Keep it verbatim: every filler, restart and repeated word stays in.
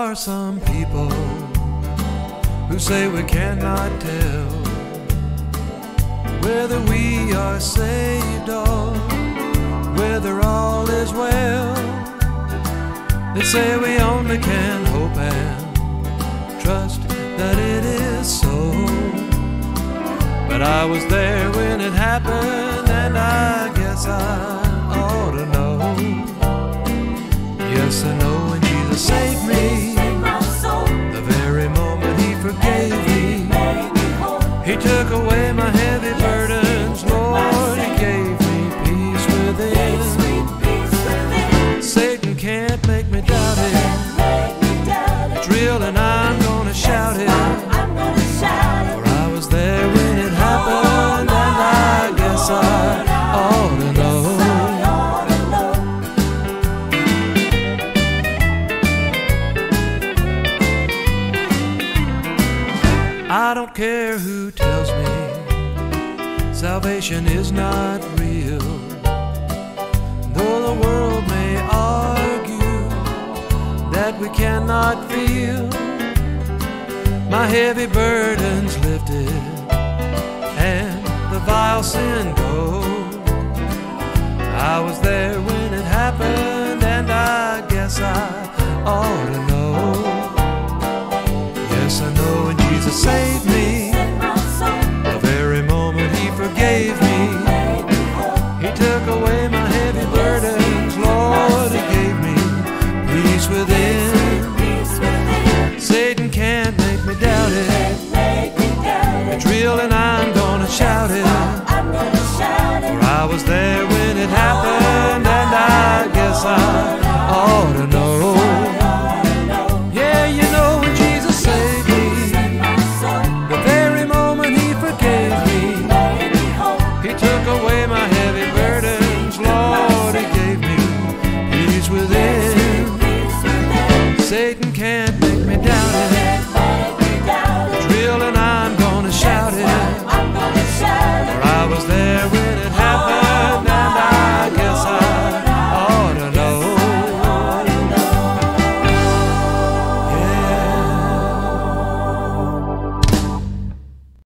are some people who say we cannot tell whether we are saved or whether all is well. They say we only can hope and trust that it is so. But I was there when it happened, and I guess I ought to know. Yes, I know when Jesus saved me, the very moment He forgave me, He took away my heavy burdens, Lord, He gave me peace within. Satan can't make me doubt it. It's real and I'm gonna shout it. For I was there when it happened, and I guess I ought to know. I don't care who tells me salvation is not real, though the world may argue that we cannot feel. My heavy burden's lifted and the vile sin go. I was there when it happened, and I guess I ought to know. Yes, I know when Jesus saved me, the very moment He forgave me, He took away my heavy burdens, Lord, He gave me peace within. Satan can't make me doubt it. It's real and I'm gonna shout it. For I was there when it happened, and I guess I ought to know. Yeah, you know when Jesus saved me, the very moment He forgave me, He took away my heavy burdens, Lord, He gave me peace within. Satan can't make me doubt it.